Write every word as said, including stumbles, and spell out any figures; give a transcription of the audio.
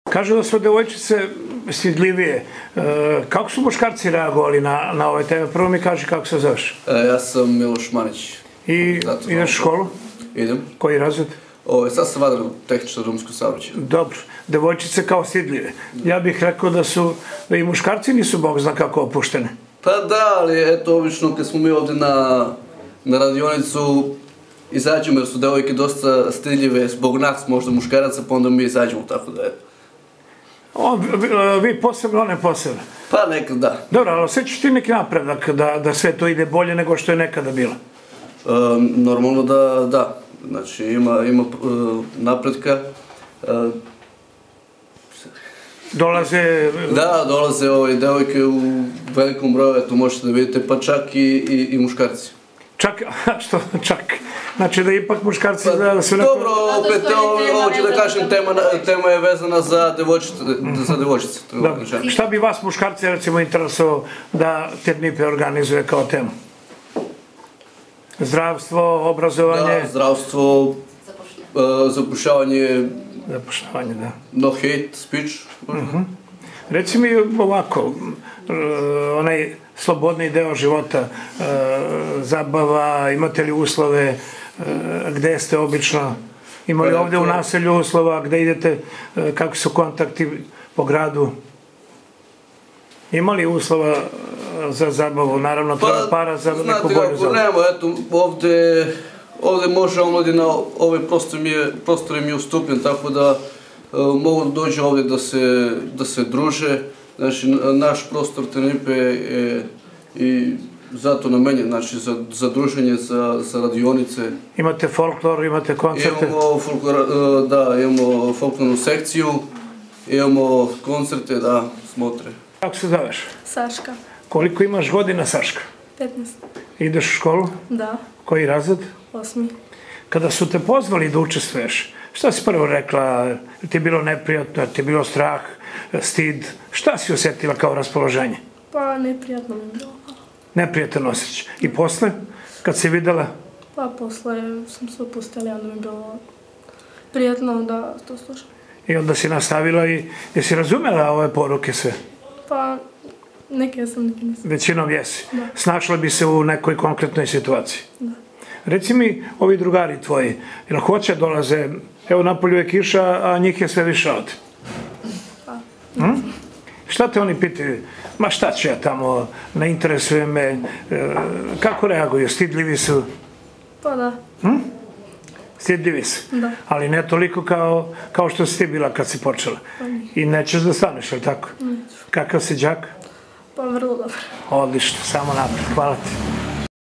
Kažu da su devojčice stidljivije. Kako su muškarci reagovali na ove teme? Prvo mi kaži kako se zoveš. Ja sam Miloš Manić. I ideš u školu? Idem. Koji razred? Sad sam vadar u tehničko drumsko saobraćaj. Dobro. Devojčice kao stidljive. Ja bih rekao da su, da i muškarci nisu bog zna kako opuštene. Pa da, ali eto, obično kad smo mi ovde na radionicu izađemo jer su devojke dosta stidljive zbog nas, možda muškaraca, pa onda mi izađemo, tako da eto. Vi posebno, one posebno? Pa nekad da. Dobro, ali osjećaš ti neki napredak da sve to ide bolje nego što je nekada bilo? Normalno da, da. Znači ima napredka. Dolaze... Da, dolaze ove devojke u velikom broju, eto možete da vidite, pa čak i muškarci. Čak, što čak? Znači da ipak muškarci da su... Dobro, opet, ovo ću da kažem, tema je vezana za devojčice. Šta bi vas muškarci recimo interesovao da Ternjipe organizuje kao temu? Zdravstvo, obrazovanje? Da, zdravstvo, zapošljavanje... Zapošljavanje, da. No hate speech. Reci mi ovako, onaj slobodni deo života, zabava, imate li uslove, gde ste obično, imali ovde u naselju uslova, gde idete, kako su kontakti po gradu? Imali uslova za zabavu, naravno treba para za neku bolju zabavu? Znate kako, nemo, eto, ovde, ovde može omladina, ovaj prostor im je ustupljen, tako da mogu da dođu ovde da se druže. Znači, naš prostor Ternjipe je i zato namenjen, znači, za druženje, za radionice. Imate folklor, imate koncerte? Imamo folklor, da, imamo folklornu sekciju, imamo koncerte, da, smotre. Kako se zoveš? Saška. Koliko imaš godina, Saška? petnaest. Ideš u školu? Da. Koji razred? Osmi. Kada su te pozvali da učestvuješ, šta si prvo rekla? Ti je bilo neprijatno, ti je bilo strah, stid? Šta si osjetila kao raspoloženje? Pa neprijatno mi je bilo. Neprijatan osjećaj. I posle, kad si videla? Pa posle sam se opustila i onda mi je bilo prijatno da to slušam. I onda si nastavila i jesi razumela ove poruke sve? Pa neke sam, neke nisam. Većinom jesi? Da. Snašla bi se u nekoj konkretnoj situaciji? Da. Reci mi, ovi drugari tvoji, jel hoće dolaze, evo napolju je kiša, a njih je sve više ovde? Pa, Šta te oni pitaju? Ma šta ću ja tamo, ne interesuje me, kako reaguju, stidljivi su? Pa da. Stidljivi su? Da. Ali ne toliko kao što si ti bila kad si počela. I nećeš da staneš, je li tako? Neću. Kakav si đak? Pa vrlo dobro. Odlično, samo napred, hvala ti.